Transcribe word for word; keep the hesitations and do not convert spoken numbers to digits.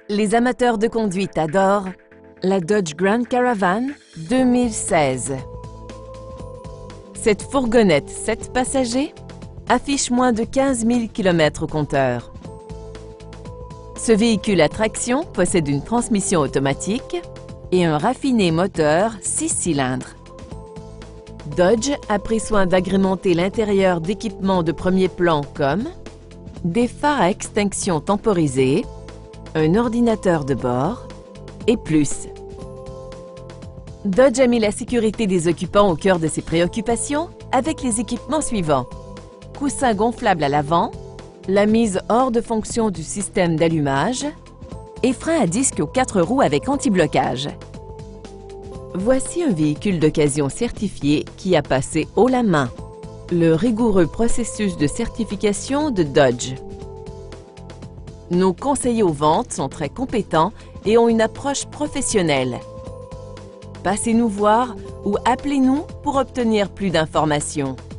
Les amateurs de conduite adorent la Dodge Grand Caravan deux mille seize. Cette fourgonnette sept passagers affiche moins de quinze mille kilomètres au compteur. Ce véhicule à traction possède une transmission automatique et un raffiné moteur six cylindres. Dodge a pris soin d'agrémenter l'intérieur d'équipements de premier plan comme des phares à extinction temporisés, un ordinateur de bord et plus. Dodge a mis la sécurité des occupants au cœur de ses préoccupations avec les équipements suivants: coussin gonflable à l'avant, la mise hors de fonction du système d'allumage et frein à disque aux quatre roues avec anti-blocage. Voici un véhicule d'occasion certifié qui a passé haut la main le rigoureux processus de certification de Dodge. Nos conseillers aux ventes sont très compétents et ont une approche professionnelle. Passez nous voir ou appelez-nous pour obtenir plus d'informations.